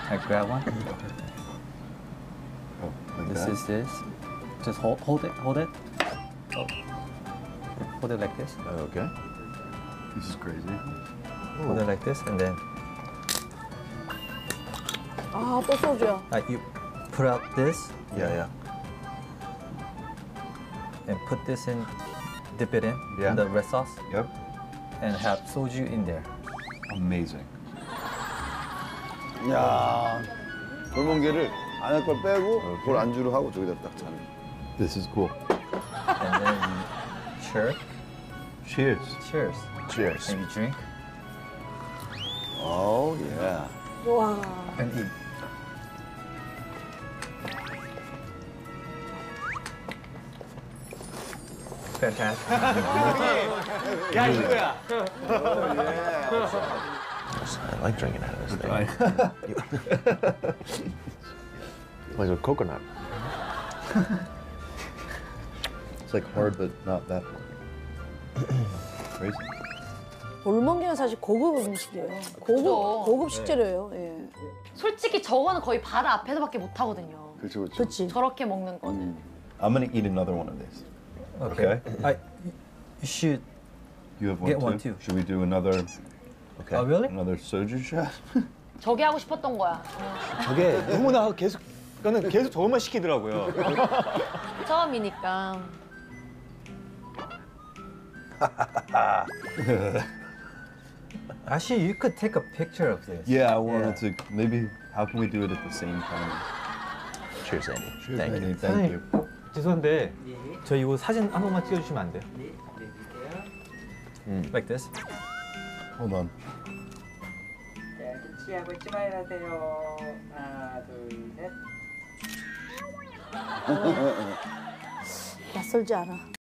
I grab one. Oh, like This that? is this. Just hold it. Oh. Hold it like this. Okay. This is crazy. Hold it like this, and then 아, 또 소주야. you put out this Yeah. and put this in, dip it in Yeah. the red sauce, Yep. and have soju in there. Amazing. 야, 골멍게를 안에 걸 빼고 그걸 안주로 하고 저기다 딱 차는. This is cool. And then you chirp. Cheers. Cheers. Cheers. And you drink 오, 예. 와. and eat. Fantastic. 야 이거야. I like drinking out of this thing. Like a coconut. It's like hard, but not that crazy. 골멍게는 사실 고급 음식이에요. 고급 식재료예요. 예. 솔직히 저거는 거의 바다 앞에서밖에 못 하거든요. 그렇죠, 그렇죠. 그렇지. 저렇게 먹는 거는. I'm gonna eat another one of these. Okay. Okay. You should. You have one Get too? one too. Should we do another? Okay. Oh, really? Another soju shot? 저게 하고 싶었던 거야. 저게 너무나 계속 그러니까 계속 저것만 시키더라고요. 처음이니까. Actually, you could take a picture of this. Yeah, I wanted to. Maybe how can we do it at the same time? Cheers, Andy. Cheers, Thank you. Andy. Thank you. 죄송한데 저 이거 사진 한 번만 찍어주시면 안 돼요? Like this. Hold on. 자, 치하고 스마일 하세요. 하나, 둘, 셋. 낯설지 않아.